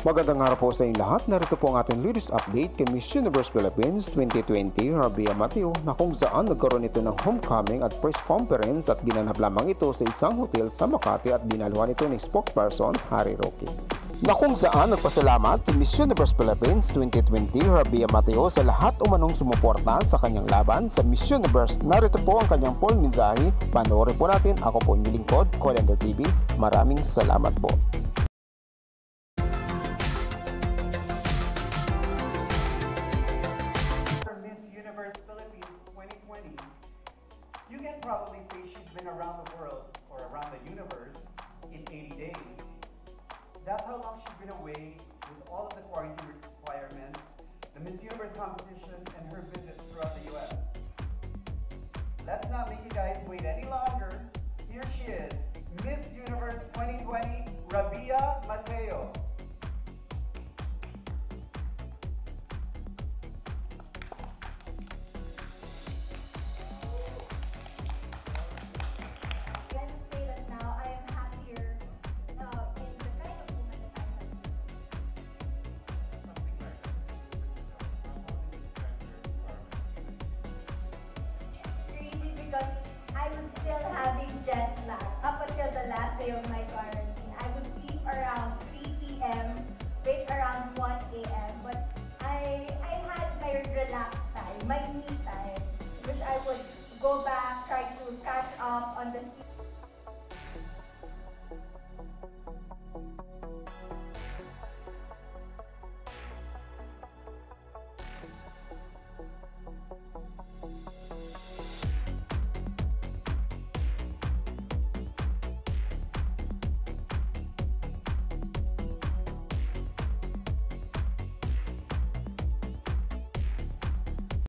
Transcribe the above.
Magandang araw po sa inyong lahat. Narito po ang ating latest update kay Miss Universe Philippines 2020 Rabiya Mateo na kung saan nagkaroon ito ng homecoming at press conference at ginanap lamang ito sa isang hotel sa Makati at dinaluhan ito ng spokesperson Harry Roque. Na kung saan nagpasalamat si Miss Universe Philippines 2020 Rabiya Mateo sa lahat umanong sumuporta sa kanyang laban sa Miss Universe. Narito po ang kanyang full mensahe. Panoorin po natin. Ako po inyong lingkod, Colender TV. Maraming salamat po. Philippines 2020, you can probably say she's been around the world or around the universe in 80 days. That's how long she's been away with all of the quarantine requirements, the Miss Universe competition, and her visits throughout the US. Let's not make you guys wait any longer. Here she is, Miss Universe 2020, Rabiya Mateo. Because I was still having jet lag up until the last day of my quarantine. I would sleep around 3 p.m., wake around 1 a.m. But I had my relaxed time, my me time, which I would go back, try to catch up on the sleep.